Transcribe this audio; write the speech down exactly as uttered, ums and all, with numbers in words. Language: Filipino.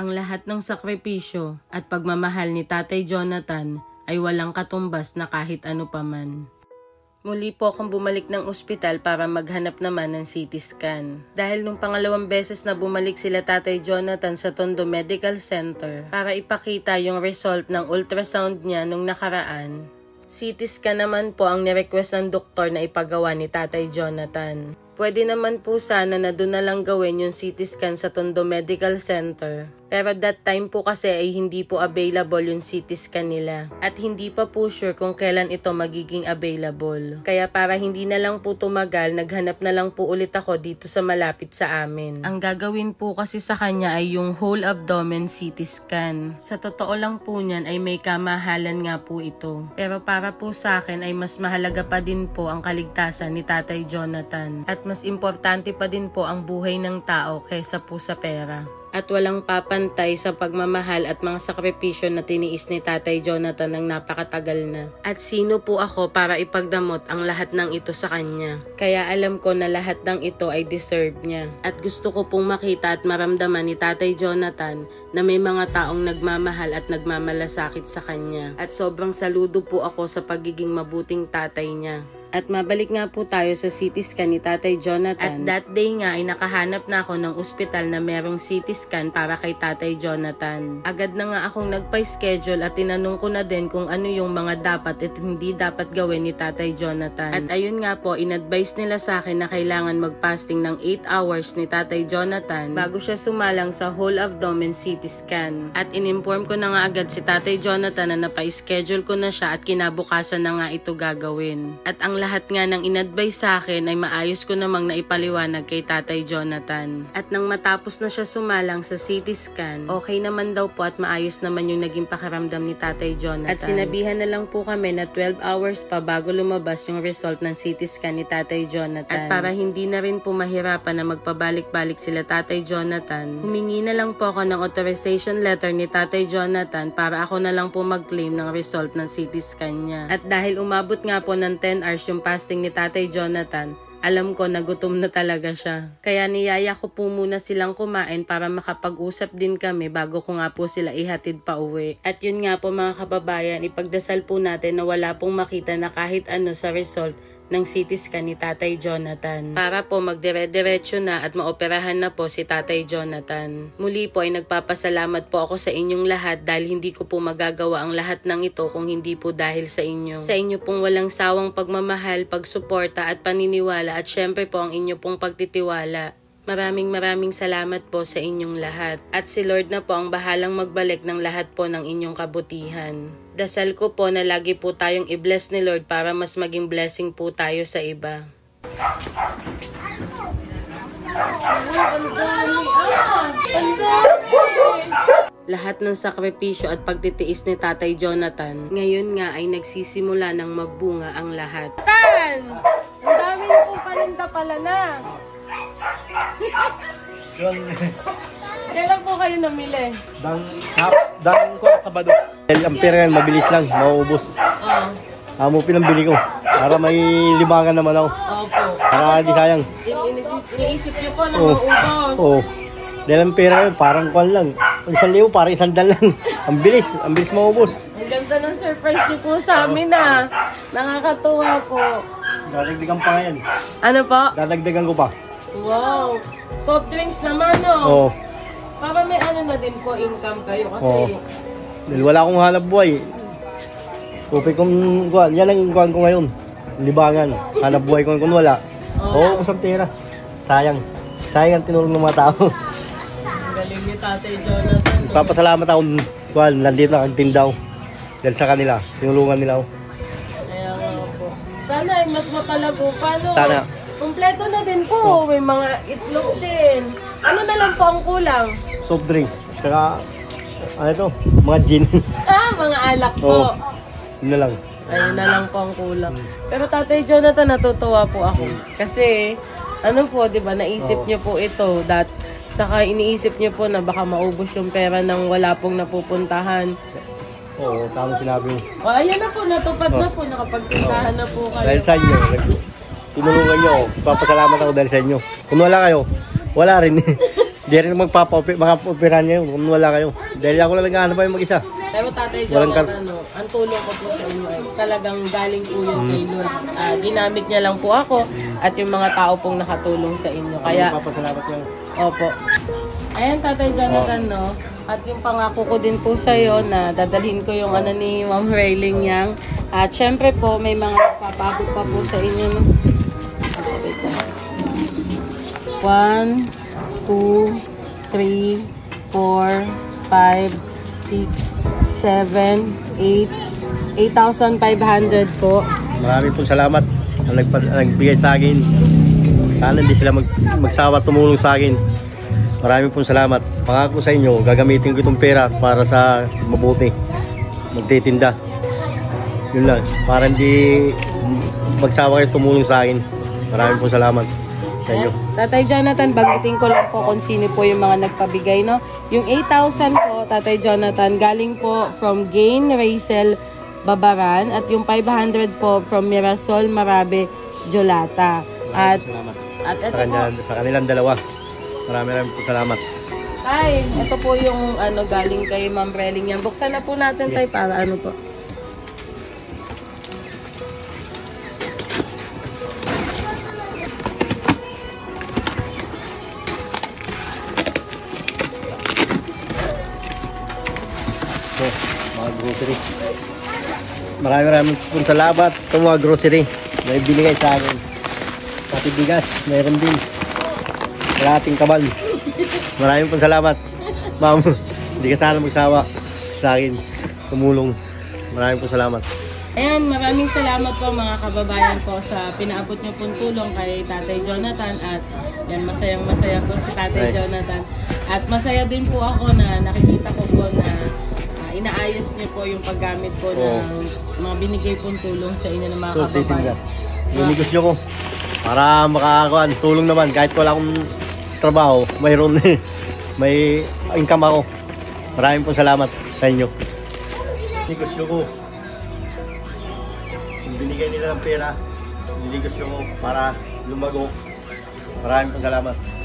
Ang lahat ng sakripisyo at pagmamahal ni Tatay Jonathan ay walang katumbas na kahit ano paman. Muli po akong bumalik ng ospital para maghanap naman ng C T scan. Dahil nung pangalawang beses na bumalik sila Tatay Jonathan sa Tondo Medical Center para ipakita yung result ng ultrasound niya nung nakaraan, C T scan naman po ang nirequest ng doktor na ipagawa ni Tatay Jonathan. Pwede naman po sana na doon na lang gawin yung C T scan sa Tondo Medical Center. Pero that time po kasi ay hindi po available yung C T scan nila. At hindi pa po sure kung kailan ito magiging available. Kaya para hindi na lang po tumagal, naghanap na lang po ulit ako dito sa malapit sa amin. Ang gagawin po kasi sa kanya ay yung whole abdomen C T scan. Sa totoo lang po niyan ay may kamahalan nga po ito. Pero para po sa akin ay mas mahalaga pa din po ang kaligtasan ni Tatay Jonathan. At mas importante pa din po ang buhay ng tao kaysa po sa pera. At walang papantay sa pagmamahal at mga sakripisyo na tiniis ni Tatay Jonathan ng napakatagal na. At sino po ako para ipagdamot ang lahat ng ito sa kanya. Kaya alam ko na lahat ng ito ay deserve niya. At gusto ko pong makita at maramdaman ni Tatay Jonathan na may mga taong nagmamahal at nagmamalasakit sa kanya. At sobrang saludo po ako sa pagiging mabuting tatay niya. At mabalik nga po tayo sa C T scan ni Tatay Jonathan. At that day nga ay nakahanap na ako ng ospital na merong C T scan para kay Tatay Jonathan. Agad na nga akong nagpa-schedule at tinanong ko na din kung ano yung mga dapat at hindi dapat gawin ni Tatay Jonathan. At ayun nga po, in-advise nila sa akin na kailangan mag-fasting ng eight hours ni Tatay Jonathan bago siya sumalang sa whole abdomen C T scan. At in-inform ko na nga agad si Tatay Jonathan na napa-schedule ko na siya at kinabukasan na nga ito gagawin. At ang lahat nga ng in-advise sa akin ay maayos ko namang naipaliwanag kay Tatay Jonathan. At nang matapos na siya sumalang sa C T scan, okay naman daw po at maayos naman yung naging pakiramdam ni Tatay Jonathan. At sinabihan na lang po kami na twelve hours pa bago lumabas yung result ng C T scan ni Tatay Jonathan. At para hindi na rin po mahirapan na magpabalik-balik sila Tatay Jonathan, humingi na lang po ako ng authorization letter ni Tatay Jonathan para ako na lang po mag-claim ng result ng C T scan niya. At dahil umabot nga po ng ten hours yung fasting ni Tatay Jonathan, alam ko na gutom na talaga siya. Kaya niyaya ko po muna silang kumain para makapag-usap din kami bago ko nga po sila ihatid pa uwi. At yun nga po mga kababayan, ipagdasal po natin na wala pong makita na kahit ano sa result ng C T scan ni Tatay Jonathan. Para po magdire-diretso na at maoperahan na po si Tatay Jonathan. Muli po ay nagpapasalamat po ako sa inyong lahat dahil hindi ko po magagawa ang lahat ng ito kung hindi po dahil sa inyo. Sa inyo pong walang sawang pagmamahal, pagsuporta at paniniwala at syempre po ang inyo pong pagtitiwala. Maraming maraming salamat po sa inyong lahat. At si Lord na po ang bahalang magbalik ng lahat po ng inyong kabutihan. Dasal ko po na lagi po tayong i-bless ni Lord para mas maging blessing po tayo sa iba. Lahat ng sakripisyo at pagtitiis ni Tatay Jonathan, ngayon nga ay nagsisimula ng magbunga ang lahat. Tan! Ang dami na pong paninda pala na. Kailan po kayo namili? Dang, hap, dang ko sa Sabado. Ang pera yan, mabilis lang, mauubos. Oo. Uh. Amo pinambili ko, para may libangan naman ako. Opo. Para di sayang. Iniisip, iniisip niyo po na oh. maubos. Oo. Oh. Dahil ang pera yun, parang kwan lang. Isang libo, parang isang dal lang. Ang bilis, ang bilis maubos. Ang ganda ng surprise niyo po sa amin ah. Nakakatuwa po. Dadagdagan pa ngayon. Ano po? Dadagdagan ko pa. Wow. Soft drinks naman no? Oo. Oh. Para may ano na din po income kayo kasi... Oh. Dahil wala akong hanap buhay. Upay kong kuhan. Yan ang kuhan ko ngayon. Libangan. Hanap buhay ko kung wala. Oo, oh, kusang pera. Sayang. Sayang ang tinulong ng mga tao. Ang galing ni Tatay Jonathan. No? Papasalamat ako kuhan. Nandito na ang tindaw. Dahil sa kanila. Tinulungan nila ako. Kaya nga po. Sana ay mas mapalago pa no? Sana. Kompleto na din po. May mga itlog din. Ano na lang po ang kulang? Soft drink. Saka, ano ito? Mga gin. Ah, mga alak po. Oo. Yun na lang. Ayun na lang po ang kulang. Pero Tatay Jonathan, natutuwa po ako. Kasi, ano po, di ba, naisip Oo. niyo po ito. Dat, saka iniisip niyo po na baka maubos yung pera ng wala pong napupuntahan. Oo, tama sinabi mo. O, ayan na po, natupad na po. Nakapagpuntahan na po kayo. Dahil sa inyo, tinulungan nyo ako. Papasalamat ako dahil sa inyo. Kung wala kayo, wala rin. Hindi Di rin magpapa-opera, mga operahan niyo kung wala kayo. Dahil ako lang naghahanap pa yung mag-isa. Pero Tatay Walang Jonathan, kar- ano, ang tulong ko po sa inyo ay talagang galing po yun kay Lord. Ah, ginamit niya lang po ako at yung mga tao pong nakatulong sa inyo. Kaya, Papasalamat lang. opo. Ayan, Tatay Jonathan, no? At yung pangako ko din po sa iyo na dadalhin ko yung ano ni Ma'am Rayling Yang. At syempre po, may mga papabot pa po sa inyo, no? One, two, three, four, five, six, seven, eight, eight thousand five hundred po. Marami pong salamat ang nagpa- ang nagbigay sa akin. Sana hindi sila mag, magsawa tumulong sa akin. Marami pong salamat. Pangako sa inyo, gagamitin ko itong pera para sa mabuti. Magtitinda. Yun lang. Para hindi magsawa kayo tumulong sa akin. Marami pong salamat sa inyo. Tatay Jonathan, bagitin ko lang po kung sino po yung mga nagpabigay, no? Yung eight thousand po, Tatay Jonathan, galing po from Gain Racel Babaran at yung five hundred po from Mirasol Marabe Jolata. At, Salamat. at ito Sa, kanya, po, sa kanilang dalawa. Marami marami po salamat. Tay, ito po yung ano galing kay Ma'am Rayling yan. Buksan na po natin, Tay, para ano po. So, mga grocery. Marami marami pong salamat sa mga grocery. May binigay sa akin. Pati bigas, mayroon din. Kalating kabal. Maraming pong salamat. Ma'am, hindi ka sana magsawa sa akin. Tumulong. Maraming pong salamat. Ayan, maraming salamat po mga kababayan po sa pinaabot niyo pong tulong kay Tatay Jonathan at yan, masayang masaya po si Tatay Ay. Jonathan. At masaya din po ako na nakikita ko po na ah, inaayos niyo po yung paggamit po Oo. ng mga binigay pong tulong sa inyo ng mga Ito, titinda. kababayan. Yung negosyo ko. Para makakakuan, tulong naman. Kahit wala akong trabaho, mayroon may income ako. Maraming pong salamat sa inyo. Negosyo ko. Yung binigay nila ng pera, yung negosyo ko para lumago. Maraming pong salamat.